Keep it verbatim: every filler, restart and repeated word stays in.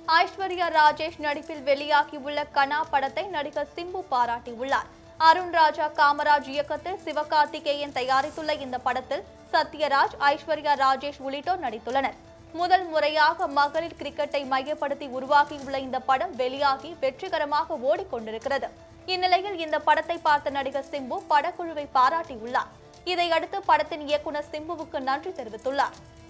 ஐஸ்வர்யா ராஜேஷ் நடிப்பில் வெளியாகியுள்ள கனா படத்தை நடிகர் சிம்பு பாராட்டியுள்ளார். அருண் ராஜா காமராஜ் இயக்கத்தில் சிவகார்த்திகேயன் தயாரித்துள்ள இந்த படத்தில் சத்யராஜ், ஐஸ்வர்யா ராஜேஷ் உள்ளிட்டோர் நடித்துள்ளனர். முதல் முறையாக மகளிர் கிரிக்கெட்டை மையப்படுத்தி உருவாகியுள்ள இந்த படம் வெளியாகி வெற்றிகரமாக ஓடிக்கொண்டிருக்கிறது. இந்நிலையில் இந்த படத்தை பார்த்த நடிகர் சிம்பு படக்குழுவை பாராட்டியுள்ளார். இதையடுத்து படத்தின் இயக்குநர் சிம்புவுக்கு நன்றி தெரிவித்துள்ளார்.